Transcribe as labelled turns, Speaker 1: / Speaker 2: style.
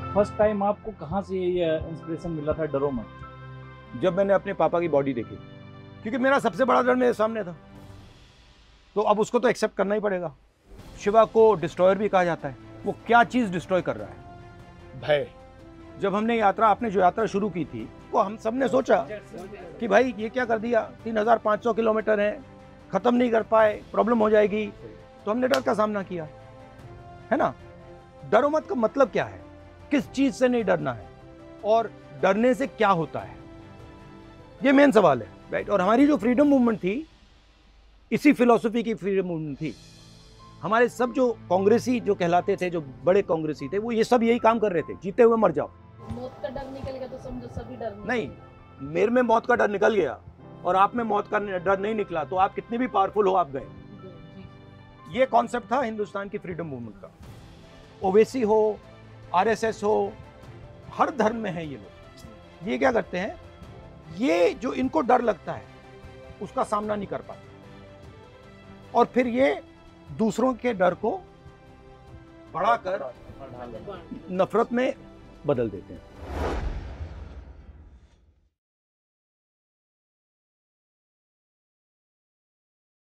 Speaker 1: First time आपको कहाँ से ये इंस्पिरेशन मिला था डरो मत?
Speaker 2: जब मैंने अपने पापा की बॉडी देखी, क्योंकि मेरा सबसे बड़ा डर मेरे सामने था, तो अब उसको तो एक्सेप्ट करना ही पड़ेगा। शिवा को डिस्ट्रॉयर भी कहा जाता है। वो क्या चीज डिस्ट्रॉय कर रहा है? भय। जब हमने आपने जो यात्रा शुरू की थी, वो हम सबने सोचा कि भाई ये क्या कर दिया, 3500 किलोमीटर है, खत्म नहीं कर पाए, प्रॉब्लम हो जाएगी, तो हमने डर का सामना किया, है ना। डरो मत का मतलब क्या है, किस चीज से नहीं डरना है और डरने से क्या होता है, ये मेन सवाल है, राइट। और हमारी जो फ्रीडम मूवमेंट थी, इसी फिलॉसफी की फ्रीडम मूवमेंट थी। हमारे सब जो कांग्रेसी जो कहलाते थे, जो बड़े कांग्रेसी थे, वो ये सब यही काम कर रहे थे, जीते हुए मर जाओ।
Speaker 3: मौत का डर निकल गया तो समझो सभी डर
Speaker 2: नहीं, मेरे में मौत का डर निकल गया और आप में मौत का डर नहीं निकला, तो आप कितने भी पावरफुल हो, आप गए। ये कॉन्सेप्ट था हिंदुस्तान की फ्रीडम मूवमेंट का। ओवैसी हो, आरएसएस हो, हर धर्म में है ये लोग। ये क्या करते हैं, ये जो इनको डर लगता है उसका सामना नहीं कर पाते और फिर ये दूसरों के डर को बढ़ाकर नफरत में बदल देते हैं।